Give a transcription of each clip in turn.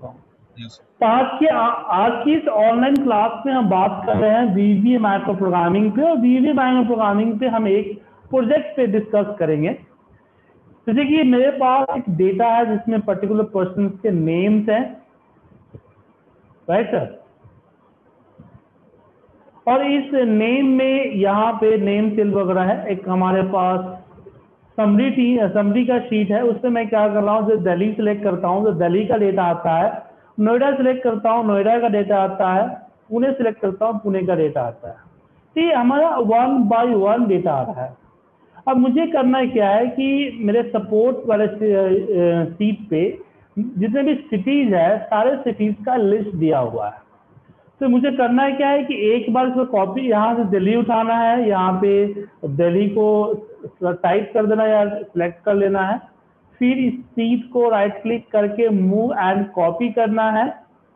करता हूँ। तो आज की इस ऑनलाइन क्लास में हम बात कर रहे हैं वीबीए माइक्रो प्रोग्रामिंग पे, और वीबीए माइक्रो प्रोग्रामिंग पे हम एक प्रोजेक्ट पे डिस्कस करेंगे। जैसे कि मेरे पास एक डेटा है जिसमें पर्टिकुलर पर्सन के नेम्स हैं, राइट सर, और इस नेम में यहाँ पे नेम सेल वगैरह है। एक हमारे पास समरी का शीट है, उसमें मैं क्या कर रहा हूँ, जो दिल्ली सिलेक्ट करता हूँ तो दिल्ली का डेटा आता है, नोएडा सिलेक्ट करता हूँ नोएडा का डेटा आता है, पुणे सिलेक्ट करता हूँ पुणे का डेटा आता है। तो ये हमारा 1 by 1 डेटा आ रहा है। अब मुझे करना क्या है कि मेरे सपोर्ट वाले शीट पे जितने भी सिटीज है सारे सिटीज का लिस्ट दिया हुआ है। तो मुझे करना क्या है कि एक बार इसको कॉपी, यहाँ से दिल्ली उठाना है, यहाँ पे दिल्ली को टाइप कर देना या सिलेक्ट कर लेना है, फिर इस शीट को राइट क्लिक करके मूव एंड कॉपी करना है,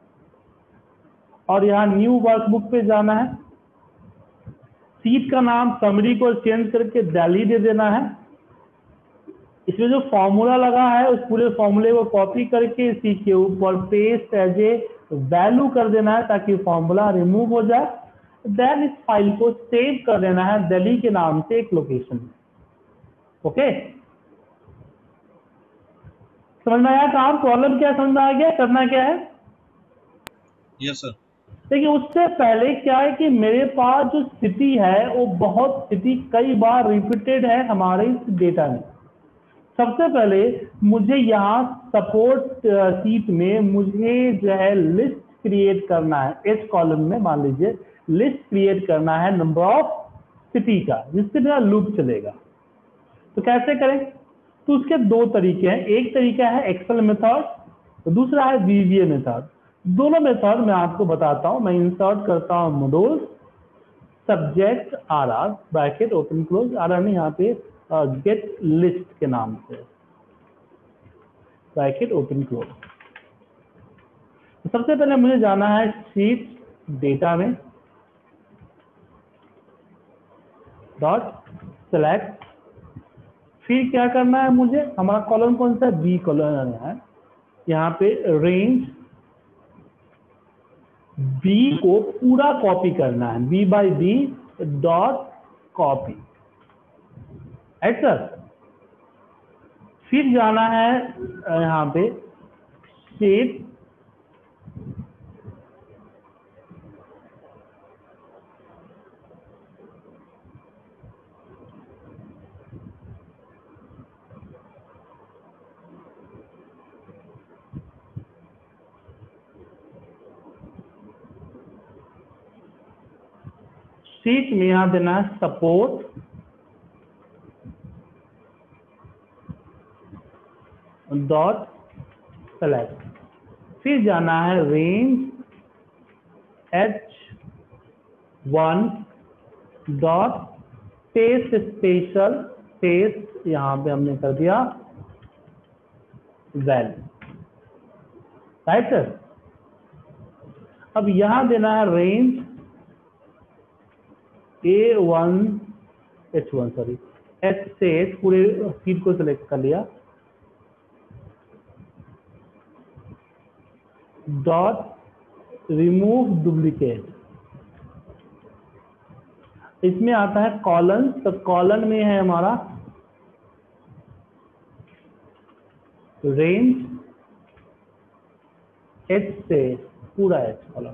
और यहाँ न्यू वर्कबुक पे जाना है, शीट का नाम समरी को चेंज करके दिल्ली दे देना है। इसमें जो फॉर्मूला लगा है उस पूरे फॉर्मूले को कॉपी करके इसी के ऊपर पेस्ट एज ए वैल्यू कर देना है ताकि फॉर्मूला रिमूव हो जाए। देन इस फाइल को सेव कर देना है दिल्ली के नाम से एक लोकेशन में। ओके, समझ में आया काम? प्रॉब्लम क्या समझ में आ गया, करना क्या है? Yes sir. देखिए उससे पहले क्या है कि मेरे पास जो सिटी है वो बहुत सिटी कई बार रिपीटेड है हमारे इस डेटा में। सबसे पहले मुझे यहाँ सपोर्ट शीट में मुझे जो है लिस्ट क्रिएट करना है। एच कॉलम में मान लीजिए लिस्ट क्रिएट करना है नंबर ऑफ सिटी का, जिससे मेरा लूप चलेगा। तो कैसे करें? तो उसके दो तरीके हैं, एक तरीका है एक्सेल मेथड, तो दूसरा है वीबीए मेथड। दोनों मेथड मैं आपको बताता हूँ। मैं इंसर्ट करता हूँ module subject R R bracket open close, R R नहीं, यहाँ पे गेट लिस्ट के नाम से ब्रैकेट ओपन क्लोज। सबसे पहले मुझे जाना है शीट डेटा में, डॉट सेलेक्ट, फिर क्या करना है मुझे, हमारा कॉलम कौन सा है, बी कॉलम है, यहाँ पे रेंज बी को पूरा कॉपी करना है, B by B dot copy, right sir. फिर जाना है यहाँ पे शीट शीट में यहाँ देना है सपोर्ट डॉट सेलेक्ट, फिर जाना है range H1 dot test special, test यहाँ पे हमने कर दिया वैल्यू, राइट सर। अब यहाँ देना है range A1 H1 sorry H से पूरे शीट को सिलेक्ट कर लिया, डॉट रिमूव डुप्लीकेट। इसमें आता है कॉलन, तो कॉलन में है हमारा रेंज H से पूरा H कॉलम,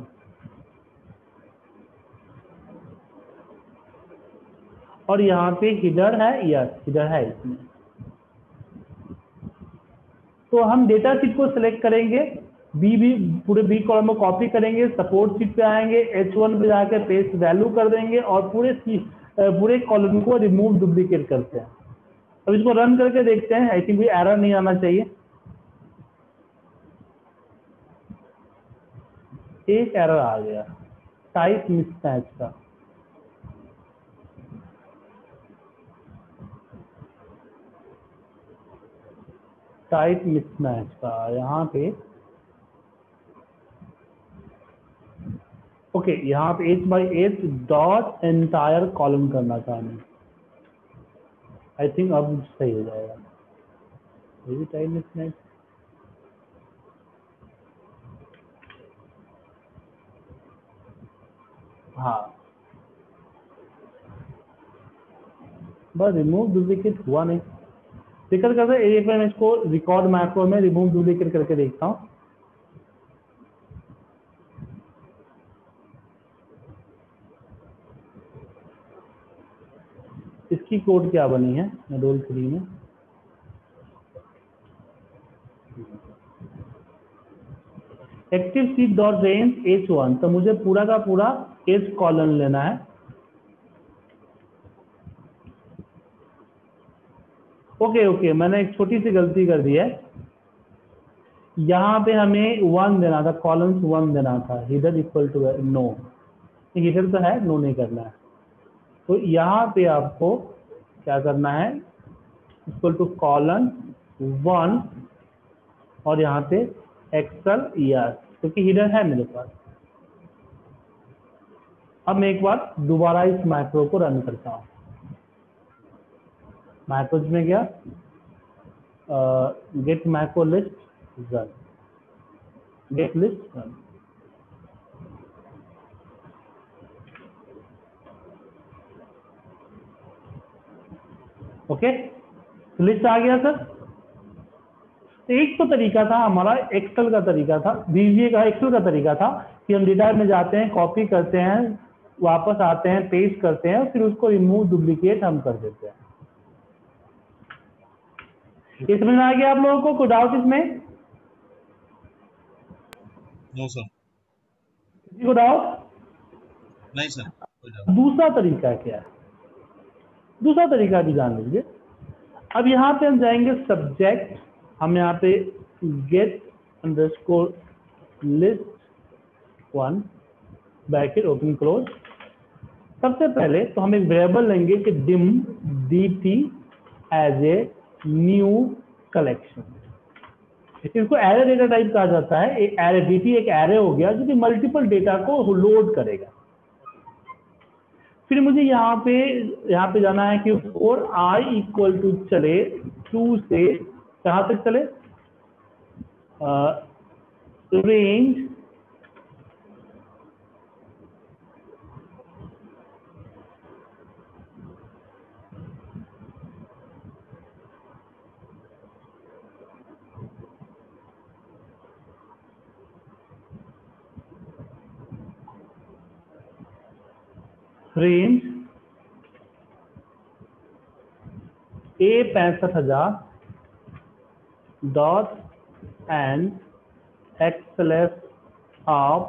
और यहाँ पे हिडर है, यस हिडर है इसमें। तो हम डेटा शीट को सिलेक्ट करेंगे, बी पूरे बी कॉलम को कॉपी करेंगे, सपोर्ट शीट पे आएंगे, H1 पे जाकर पेस्ट वैल्यू कर देंगे, और पूरे कॉलम को रिमूव डुप्लीकेट करते हैं। अब इसको रन करके देखते हैं, आई थिंक कोई एरर नहीं आना चाहिए। एक एरर आ गया टाइप मिसमैच का, टाइप मिसमैच का यहाँ पे, ओके यहाँ पे H by H dot entire column करना था हमें, आई थिंक अब सही हो जाएगा। टाइप मिसमैच हाँ, बस रिमूव डुप्लीकेट हुआ नहीं। दिक्कत करते एक बार मैं इसको रिकॉर्ड मैक्रो में रिमूव डुप्लीकेट करके देखता हूँ। इसकी कोड क्या बनी है मॉड्यूल 3 में, active seat dot range H1, तो मुझे पूरा का पूरा H कॉलन लेना है। ओके, मैंने एक छोटी सी गलती कर दी है, यहाँ पे हमें 1 देना था, कॉलम्स 1 देना था, header equal to no, header तो है, नो नहीं करना है। तो यहाँ पे आपको क्या करना है, इक्वल टू कॉलन 1 और यहाँ पे एक्सेल ER, क्योंकि हीडर है मेरे पास। अब मैं एक बार दोबारा इस मैक्रो को रन करता हूँ। मैक्रोज में गया, get macro list run, get list run. Okay, list आ गया सर। एक तो तरीका था हमारा, एक्सेल का तरीका था, VBA का एक्सेल का तरीका था कि हम डेटा में जाते हैं, कॉपी करते हैं, वापस आते हैं, पेस्ट करते हैं और फिर उसको रिमूव डुप्लीकेट हम कर देते हैं। ये समझ में आ गया आप लोगों को? कोई डाउट इसमें? No sir. किसी को डाउट? नहीं सर, कोई डाउट। दूसरा तरीका क्या है, दूसरा तरीका भी जान लीजिए। अब यहाँ पे हम जाएंगे सब्जेक्ट, हम यहाँ पे get underscore list 1 bracket open close. सबसे पहले तो हम एक वेरिएबल लेंगे कि dim DT as a new collection. इसको एरे डेटा टाइप कहा जाता है। एक एरे DT एक एरे हो गया जो कि मल्टीपल डेटा को लोड करेगा। फिर मुझे यहाँ पे जाना है कि और I इक्वल टू चले 2 से कहाँ तक चले, range A65,000 dot end XLS off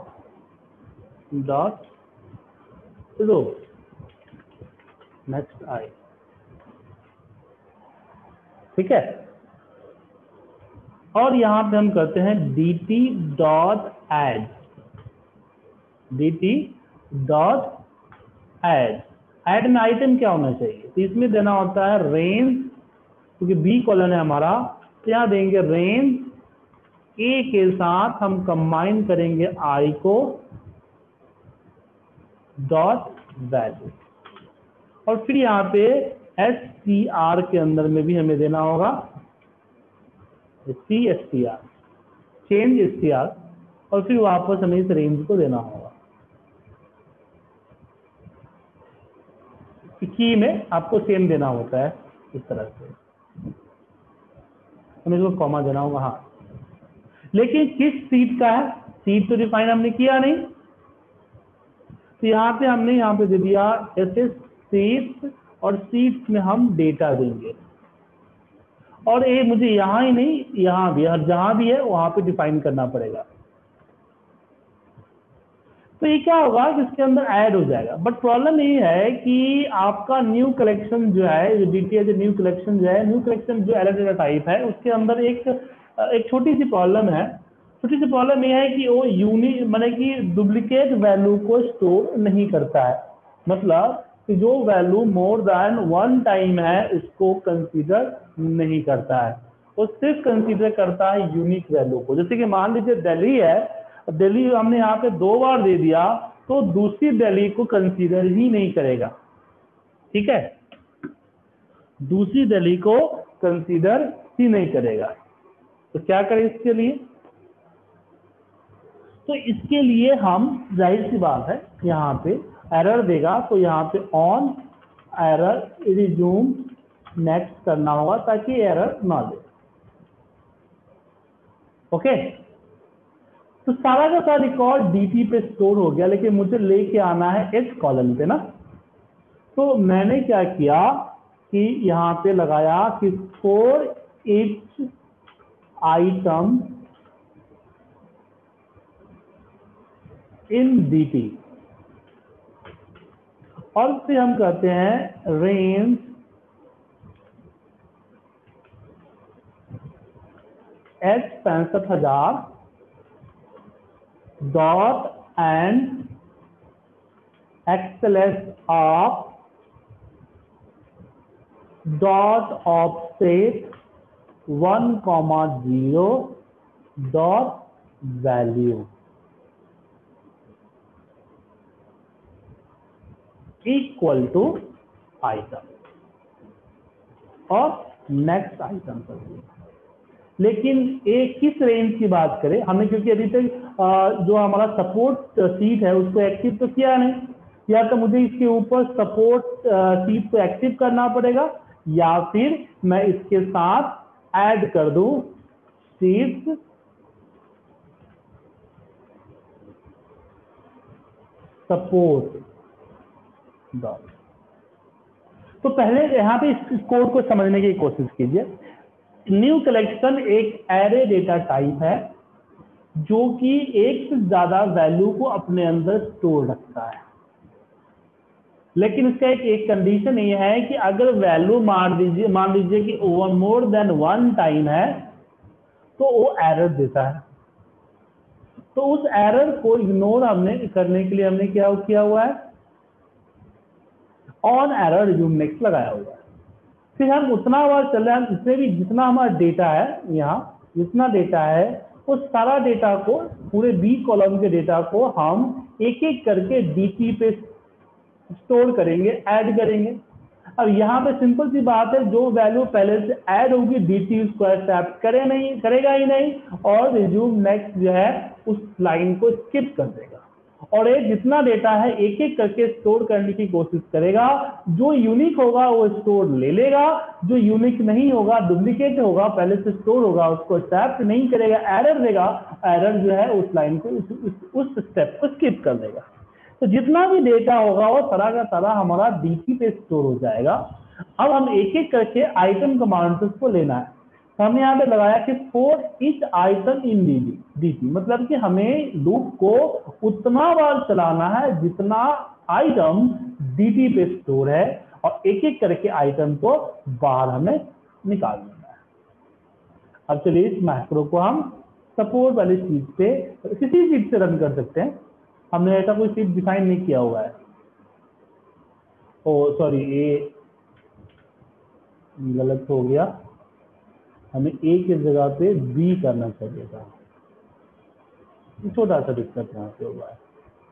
dot row next I। ठीक है, और यहां पे हम करते हैं DT dot add, DT dot add. Add में आइटम क्या होना चाहिए, तो इसमें देना होता है रेंज, क्योंकि B कॉलन है हमारा, तो यहाँ देंगे रेंज A के साथ हम कंबाइन करेंगे I को डॉट वैल्यू, और फिर यहाँ पे STR के अंदर में भी हमें देना होगा CSTR, चेंज STR, और फिर वापस हमें इस रेंज को देना होगा। की में आपको सेम देना होता है इस तरह से, हमें इसको कॉमा देना होगा। हाँ, लेकिन किस सीट का है, सीट तो डिफाइन हमने किया नहीं, तो यहाँ पे हमने यहाँ पे दे दिया SS सीट, और सीट्स में हम डेटा देंगे, और ये मुझे यहाँ ही नहीं यहाँ भी, हर जहाँ भी है वहाँ पे डिफाइन करना पड़ेगा। तो ये क्या होगा कि इसके अंदर ऐड हो जाएगा, बट प्रॉब्लम ये है कि आपका न्यू कलेक्शन जो है, जो DT जो न्यू कलेक्शन जो है, न्यू कलेक्शन जो एरर डेटा टाइप है, उसके अंदर एक छोटी सी प्रॉब्लम है। छोटी सी प्रॉब्लम ये है कि वो यूनिक माने कि डुप्लीकेट वैल्यू को स्टोर नहीं करता है, मतलब कि जो वैल्यू मोर देन 1 टाइम है उसको कंसीडर नहीं करता है, वो सिर्फ कंसीडर करता है यूनिक वैल्यू को। जैसे कि मान लीजिए दिल्ली है, दिल्ली हमने यहाँ पे 2 बार दे दिया, तो दूसरी दिल्ली को कंसीडर ही नहीं करेगा। ठीक है, दूसरी दिल्ली को कंसीडर ही नहीं करेगा। तो क्या करें इसके लिए, तो इसके लिए हम जाहिर सी बात है यहाँ पे एरर देगा तो यहाँ पे ऑन एरर रिज्यूम नेक्स्ट करना होगा ताकि एरर ना दे। ओके, तो सारा का सारा रिकॉर्ड डीटी पे स्टोर हो गया, लेकिन मुझे लेके आना है एच कॉलम पे ना। तो मैंने क्या किया कि यहाँ पे लगाया कि for each item in dt, और फिर हम कहते हैं range H 65,000 dot end XLS off dot offset 1,0 dot value equal to item, और नेक्स्ट आइटम कर दिया। लेकिन एक किस रेंज की बात करें हमने, क्योंकि अभी तक जो हमारा सपोर्ट सीट है उसको एक्टिव तो किया नहीं, या तो मुझे इसके ऊपर सपोर्ट सीट को एक्टिव करना पड़ेगा, या फिर मैं इसके साथ ऐड कर दूं सीट सपोर्ट डॉट। तो पहले यहाँ पे इस कोड को समझने की कोशिश कीजिए। न्यू कलेक्शन एक एरे डेटा टाइप है जो कि एक से ज्यादा वैल्यू को अपने अंदर स्टोर रखता है, लेकिन इसका एक कंडीशन ये है कि अगर वैल्यू मान लीजिए कि ओवर मोर देन 1 टाइम है तो वो एरर देता है। तो उस एरर को इग्नोर हमने करने के लिए हमने क्या किया हुआ है, ऑन एरर रिज्यूम नेक्स्ट लगाया हुआ है। फिर हम उतना बार चल रहे हैं, इसमें भी जितना हमारा डेटा है, यहाँ जितना डेटा है उस सारा डेटा को, पूरे बी कॉलम के डेटा को हम एक एक करके डीटी पे स्टोर करेंगे, ऐड करेंगे। अब यहाँ पे सिंपल सी बात है, जो वैल्यू पहले से ऐड होगी डीटी उसको एक्सेप्ट करेगा ही नहीं, और रिज्यूम नेक्स्ट जो है उस लाइन को स्किप कर देगा, और ये जितना डेटा है एक एक करके स्टोर करने की कोशिश करेगा। जो यूनिक होगा वो स्टोर ले लेगा, जो यूनिक नहीं होगा, डुप्लीकेट होगा, पहले से स्टोर होगा, उसको एक्सेप्ट नहीं करेगा, एरर देगा। एरर जो है उस लाइन को उस स्टेप को स्किप कर देगा। तो जितना भी डेटा होगा वो सारा का सारा हमारा डीटी पे स्टोर हो जाएगा। अब हम एक एक करके आइटम कमांड्स को लेना है। तो हमने यहाँ पे लगाया कि for each item in DT, मतलब कि हमें लूप को उतना बार चलाना है जितना आइटम डीटी पे स्टोर है, और एक एक करके आइटम को बाहर हमें निकाल देना है। अब चलिए इस मैक्रो को हम सपोर्ट वाली सीट पे, किसी सीट से रन कर सकते हैं। हमने ऐसा कोई सीट डिफाइन नहीं किया हुआ है। ओ सॉरी, ये गलत हो गया, हमें ए की जगह पे बी करना चाहिए था, छोटा सा दिक्कत यहाँ पे हुआ है।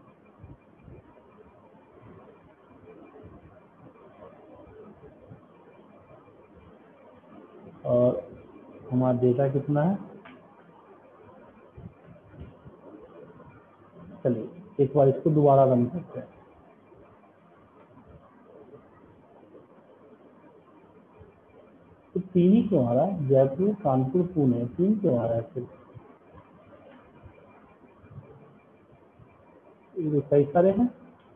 और हमारा डेटा कितना है, चलिए एक बार इसको दोबारा रन करते हैं। तो 3 ही क्यों आ रहा है, जयपुर कानपुर पुणे 3 क्यों आ रहा है फिर, ये कई सारे हैं।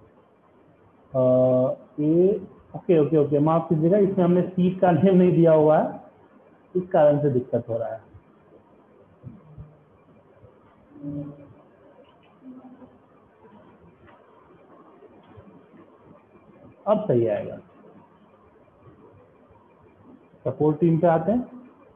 ये ओके माफ कीजिएगा, इसमें हमने सीट का नेम नहीं दिया हुआ है, इस कारण से दिक्कत हो रहा है। अब सही आएगा। सपोर्ट टीम पे आते हैं।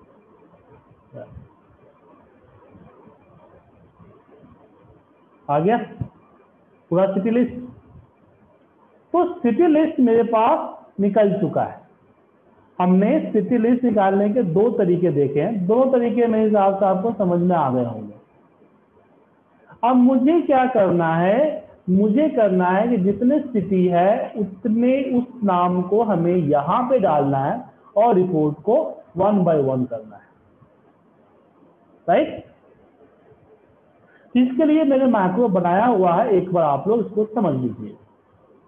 आ गया पूरा सिटी लिस्ट। तो सिटी लिस्ट मेरे पास निकल चुका है। हमने सिटी लिस्ट निकालने के 2 तरीके देखे हैं, दोनों तरीके मेरे हिसाब से आपको समझ में आ गए होंगे। अब मुझे क्या करना है, मुझे करना है कि जितने सिटी है उतने उस नाम को हमें यहां पे डालना है और रिपोर्ट को 1 बाय 1 करना है, राइट। इसके लिए मैंने मैक्रो बनाया हुआ है, एक बार आप लोग इसको समझ लीजिए।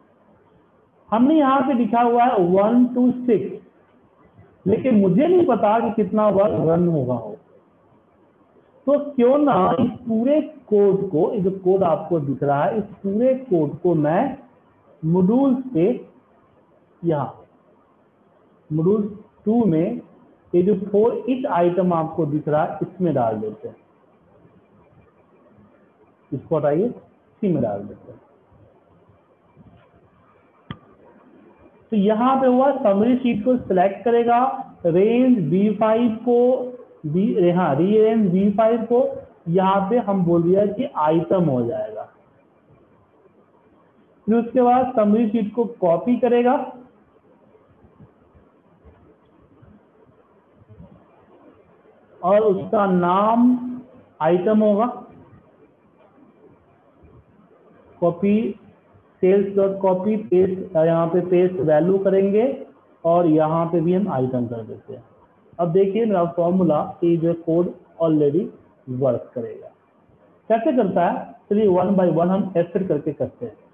हमने यहाँ पे लिखा हुआ है 1 to 6, लेकिन मुझे नहीं पता कि कितना वर्क रन होगा हो। तो क्यों ना इस पूरे कोड को, जो कोड आपको दिख रहा है, इस पूरे कोड को मैं मॉड्यूल पे, यहाँ मॉड्यूल 2 में ये जो 4 इच आइटम आपको दिख रहा है इसमें डाल देते हैं। इसको हटाइए, इसी में डाल देते हैं। तो यहाँ पे हुआ समरी शीट को सिलेक्ट करेगा, रेंज B5 को रीअरेंज B5 को यहाँ पे हम बोल दिया कि आइटम हो जाएगा। फिर उसके बाद समरी शीट को कॉपी करेगा और उसका नाम आइटम होगा। Copy cells dot copy paste, यहाँ पे पेस्ट वैल्यू करेंगे और यहाँ पे भी हम आइटम कर देते हैं। अब देखिए मेरा फॉर्मूला, ये जो कोड ऑलरेडी वर्क करेगा। कैसे करता है, चलिए 1 by 1 हम ऐसे करके करते हैं।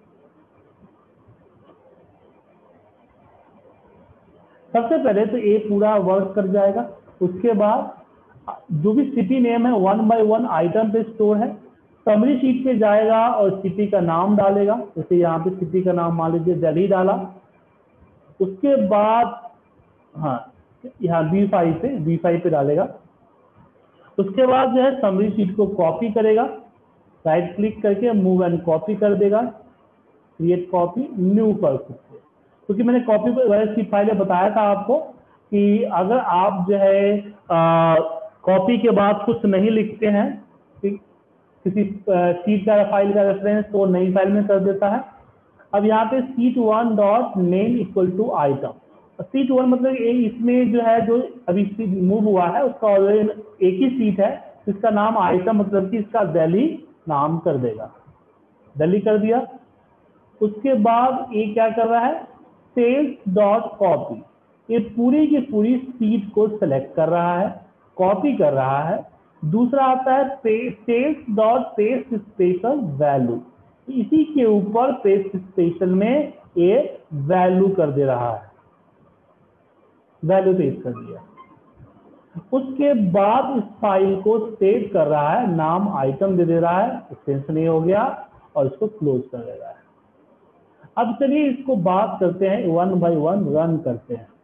सबसे पहले तो ये पूरा वर्क कर जाएगा। उसके बाद जो भी सिटी नेम है 1 by 1 आइटम पे स्टोर है। समरी शीट पे जाएगा और सिटी का नाम डालेगा। जैसे यहाँ पे सिटी का नाम मान लीजिए दिल्ली डाला। उसके बाद हाँ, यहाँ B5 पे डालेगा। उसके बाद जो है समरी शीट को कॉपी करेगा, राइट क्लिक करके मूव एंड कॉपी कर देगा, क्रिएट कॉपी न्यू कर सकते हैं। क्योंकि मैंने कॉपी वाली फाइल बताया था आपको कि अगर आप जो है कॉपी के बाद कुछ नहीं लिखते हैं, किसी शीट का फाइल का रेफरेंस, तो नई फाइल में कर देता है। अब यहाँ पे sheet1 dot name equal to item. sheet1 मतलब इसमें जो है, जो अभी मूव हुआ है उसका ऑलरेडी एक ही सीट है, इसका नाम आइटम मतलब कि इसका दिल्ली नाम कर देगा। दिल्ली कर दिया। उसके बाद ये क्या कर रहा है, सेल्स डॉट कॉपी, ये पूरी की पूरी सीट को सेलेक्ट कर रहा है, कॉपी कर रहा है। दूसरा आता है cells dot paste special value, इसी के ऊपर पेस्ट स्पेशल में ये वैल्यू कर दे रहा है, वैल्यू पेस्ट कर दिया। उसके बाद इस फाइल को सेव कर रहा है, नाम आइटम दे रहा है, एक्सटेंशन ये हो गया और इसको क्लोज कर दे रहा है। अब चलिए इसको बात करते हैं, 1 by 1 रन करते हैं।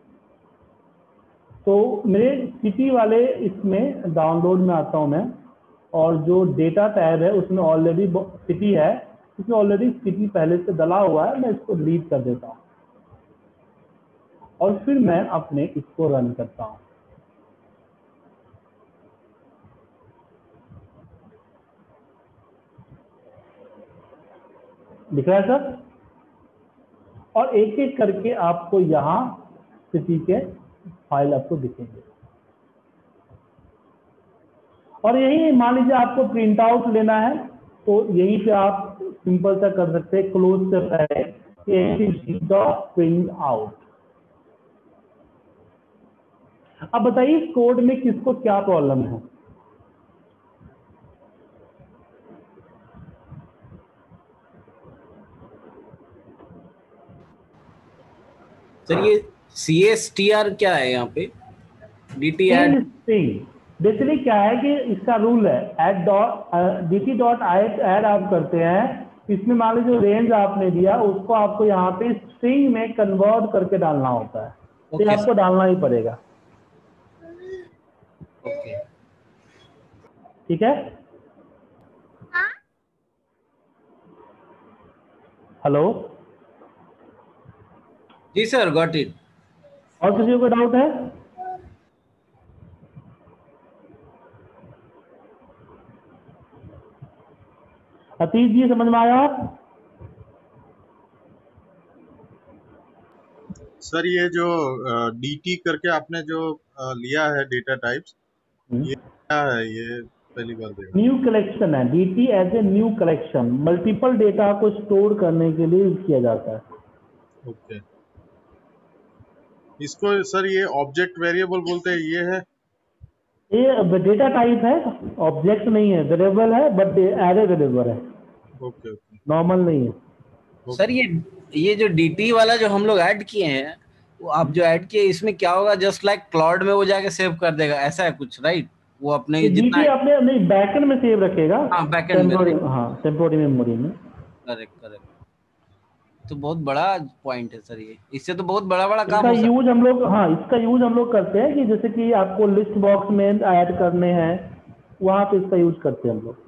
तो मेरे सिटी वाले इसमें डाउनलोड में आता हूं मैं, और जो डेटा टैब है उसमें ऑलरेडी सिटी है, इसमें ऑलरेडी सिटी पहले से डला हुआ है। मैं इसको डिलीट कर देता हूं और फिर मैं अपने इसको रन करता हूं। दिख रहा है सर? और एक एक करके आपको यहाँ सिटी के फाइल आपको दिखेंगे। और यही मान लीजिए आपको प्रिंट आउट लेना है, तो यहीं पे आप सिंपल सा कर सकते हैं, क्लोज से पहले प्रिंट आउट। अब बताइए इस कोड में किसको क्या प्रॉब्लम है? सर ये CSTR क्या है यहाँ पे? DT ऐड बेसिकली क्या है कि इसका रूल है, DT डॉट ऐड आप करते हैं, इसमें मान लीजिए जो रेंज आपने दिया उसको आपको यहाँ पे स्ट्रिंग में कन्वर्ट करके डालना होता है। तो आपको डालना ही पड़ेगा। ओके, ठीक है। हेलो जी सर, गॉट इट। और किसी को डाउट है? अतीश जी समझ में आया? सर ये जो DT करके आपने जो लिया है डेटा टाइप्स, ये क्या है? ये पहली बार देखा। न्यू कलेक्शन है। DT as a new collection, multiple data को स्टोर करने के लिए यूज किया जाता है। ओके, इसको सर ये ऑब्जेक्ट वेरिएबल बोलते हैं, ये है? ये डेटा टाइप है, ऑब्जेक्ट नहीं है, वेरिएबल है, बट एरे वेरिएबल है, ओके ओके, नॉर्मल नहीं है। सर ये जो DT वाला जो हम लोग ऐड किए हैं, वो आप जो ऐड किए इसमें क्या होगा, जस्ट लाइक क्लाउड में वो जाके सेव कर देगा, ऐसा है कुछ, राइट? वो अपने ये जितना, DT आपने नहीं बैकएंड में सेव रखेगा, हाँ बैकएंड में, टेम्पोररी, राइट? हाँ टेम्पोररी मेमोरी में। Correct correct. तो बहुत बड़ा पॉइंट है सर, ये इससे तो बहुत बड़ा बड़ा काम इसका हो सकता यूज हम लोग, हाँ इसका यूज हम लोग करते हैं कि जैसे कि आपको लिस्ट बॉक्स में ऐड करने हैं, वहाँ पे इसका यूज करते हैं हम लोग।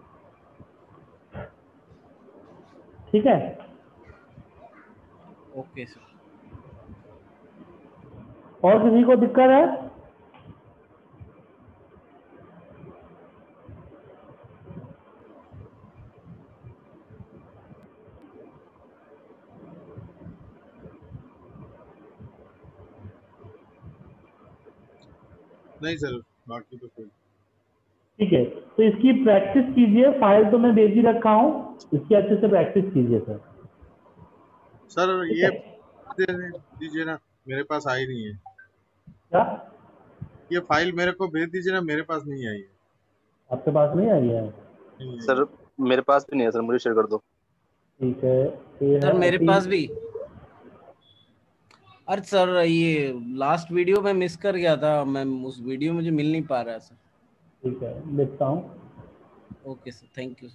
ठीक है। है। Okay sir. और किसी को दिक्कत है? नहीं सर, बाकी तो फिर ठीक है, तो इसकी प्रैक्टिस कीजिए, फाइल तो मैं भेज ही रखा हूँ, इसकी अच्छे से प्रैक्टिस कीजिए सर। सर ठीक ये है। दे दीजिए ना, मेरे पास आई नहीं है। क्या? ये फाइल मेरे को भेज दीजिए ना, मेरे पास नहीं आई है। आपके पास नहीं आई है? नहीं आई सर मेरे पास भी नहीं है सर, मुझे शेयर कर दो। ठीक है, ये है सर मेरे अति। पास भी। अरे सर ये लास्ट वीडियो में मिस कर गया था मैं, उस वीडियो मुझे मिल नहीं पा रहा है सर। ठीक है, लिखता हूँ। Okay sir, thank you.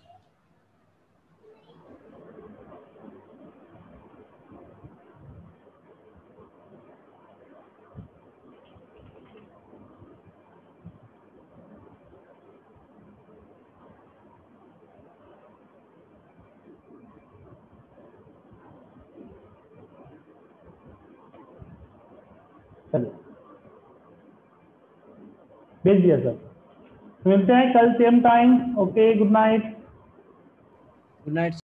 चलिए, भेज दिया सर। मिलते हैं कल same time. Okay, good night. Good night.